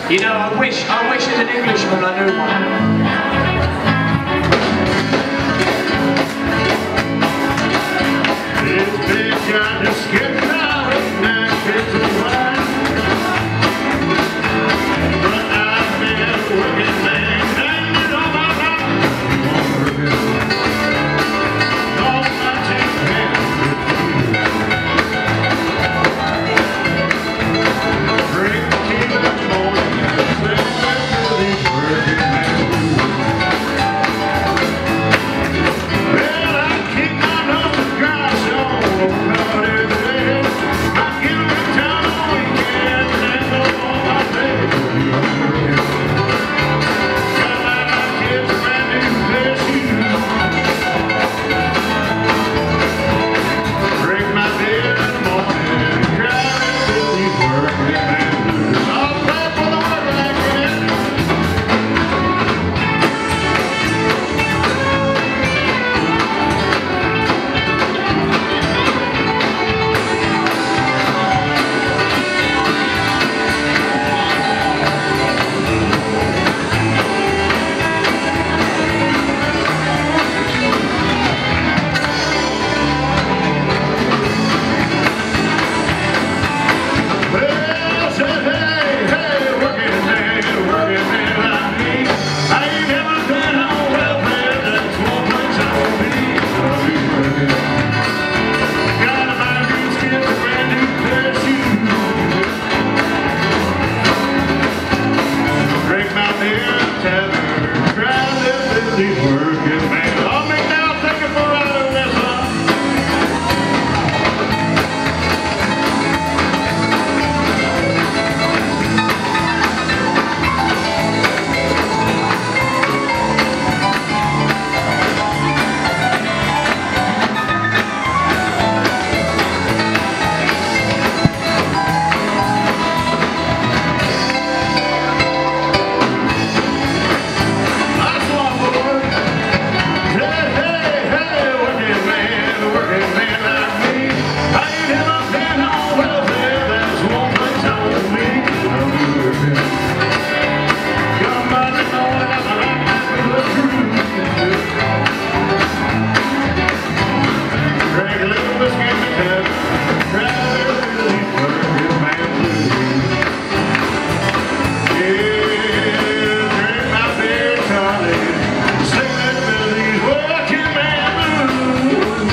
You know, I wish as an Englishman I knew one. This big guy just skipped out and now kids are wide. But I've been working man hanging on my life. All my teeth break the key in the morning and say to these working men. Well, I keep my nose to dry, so about every day. I get around town on the weekend and go on my day. Got my kids a brand new pair of shoes. Break my bed in the morning and cry to these working men. I'll play for the working man. Well, I said, hey, working man like me. I ain't never been on welfare, that's one place I won't be. I'll be working. Gotta buy new skins, a brand new pair of shoes. Drink my beer at the tavern, try to live these working man. I'll make now, take it for a ride on this one. Nice one, boy. Hey, working man like me. I ain't never been on welfare, that's one place I won't be. I'll be working. Got my know I'm a truth. Drink a little whiskey in the tub, try to really working man blues. Yeah, drink my beer, Charlie. Sing that melody, working man blues.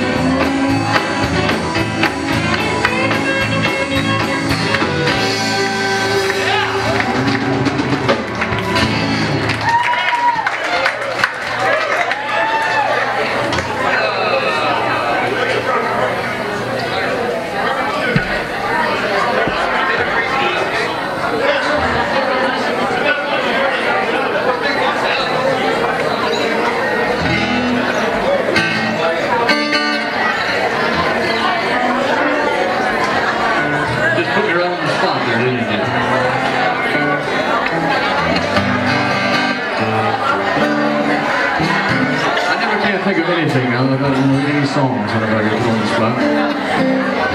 Just put me right on the spot there, didn't you? I never can think of anything now. I don't know any songs whenever I get put on the spot.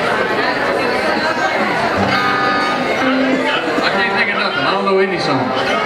I can't think of nothing. I don't know any songs.